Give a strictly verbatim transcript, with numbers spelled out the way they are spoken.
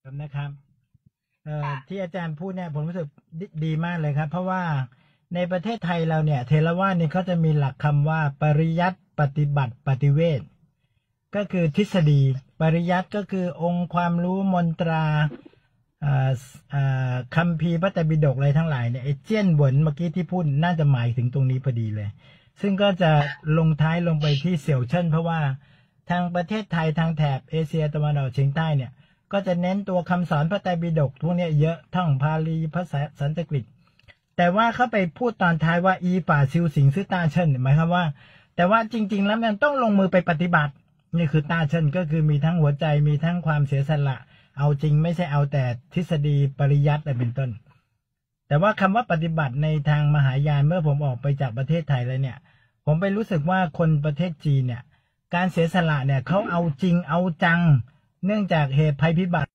นะครับเอ่อค่ะที่อาจารย์พูดเนี่ยผมรู้สึกดดีมากเลยครับเพราะว่าในประเทศไทยเราเนี่ยเทรวาสเนี่ยเขาจะมีหลักคำว่าปริยัติปฏิบัติปฏิเวทก็คือทฤษฎีปริยัติก็คือองค์ความรู้มนตราคัมภีร์พระไตรปิฎกอะไรทั้งหลายเนี่ยไอ้เจี้ยนหวนเมื่อกี้ที่พูดน่าจะหมายถึงตรงนี้พอดีเลยซึ่งก็จะลงท้ายลงไปที่เสี่ยวเชิ่นเพราะว่าทางประเทศไทยทางแถบเอเชียตะวันออกเฉียงใต้เนี่ยก็จะเน้นตัวคำสอนพระไตรปิฎกพวกนี้เยอะท่องพาลีภาษาสันสกฤตแต่ว่าเขาไปพูดตอนท้ายว่าอีป่าซิวสิงซื่อต้าเชิ่นหมายความว่าแต่ว่าจริงๆแล้วมันต้องลงมือไปปฏิบัตินี่คือต้าเชิ่นก็คือมีทั้งหัวใจมีทั้งความเสียสละเอาจริงไม่ใช่เอาแต่ทฤษฎีปริยัติอะไรเป็นต้นแต่ว่าคำว่าปฏิบัติในทางมหายานเมื่อผมออกไปจากประเทศไทยแล้วเนี่ยผมไปรู้สึกว่าคนประเทศจีนเนี่ยการเสียสละเนี่ยเขาเอาจริงเอาจังเนื่องจากเหตุภัยพิบัติ